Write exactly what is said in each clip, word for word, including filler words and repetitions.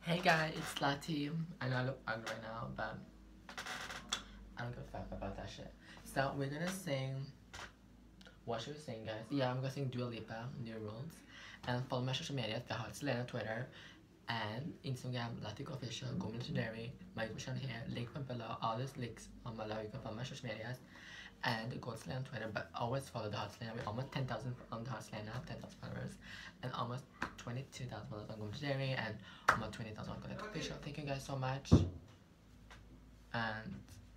Hey guys, it's Lati. I know I look ugly right now, but I don't give a fuck about that shit. So we're gonna sing. What should we sing, guys? Yeah, I'm gonna sing Dua Lipa, New Rules. And follow my social media, The Hot Selena, Twitter, and Instagram, Latik Official, Go Legendary, my YouTube channel here, link below, all these links on below, you can follow my social medias. And Go Selena on Twitter, but always follow The Hot Selena. We're almost ten thousand on The Hot Selena, ten thousand followers, and almost twenty-two thousand followers on Go Legendary, and almost twenty thousand on Connect Official. Thank you guys so much. And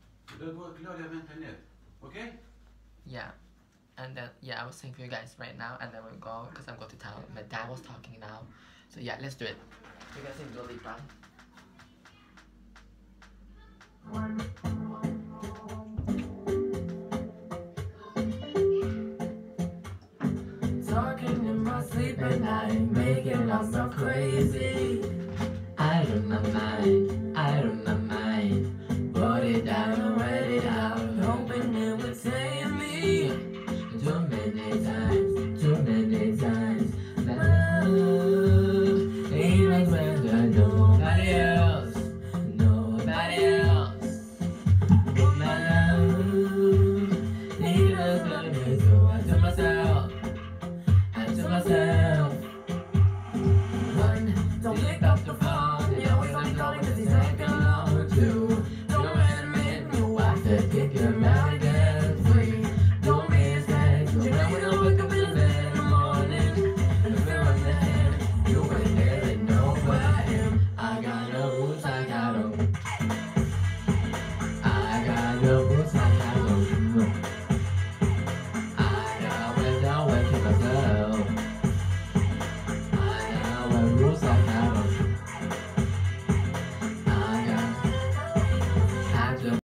okay? Yeah. And then, yeah, I will sing for you guys right now, and then we'll go, because I'm going to town. My dad was talking now. So yeah, let's do it. You guys sing Dua Lipa.